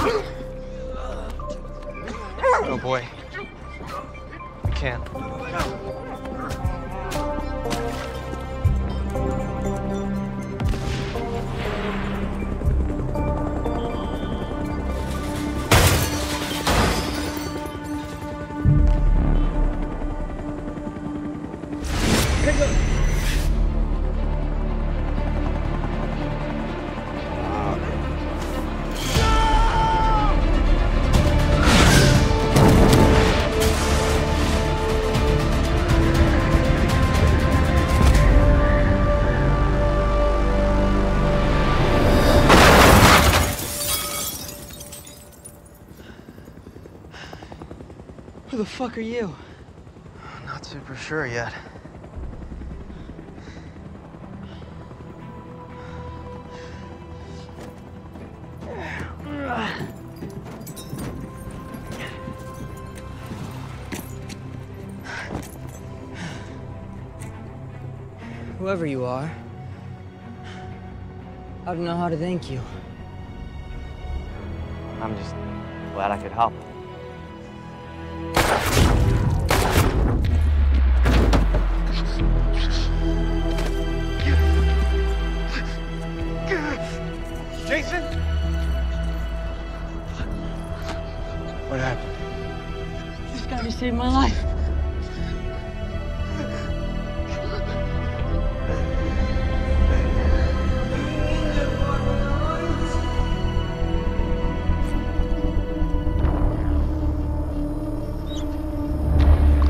Oh boy. I can't. Who the fuck are you? Not super sure yet. Whoever you are, I don't know how to thank you. I'm just glad I could help. Jason? What happened? This guy just saved my life.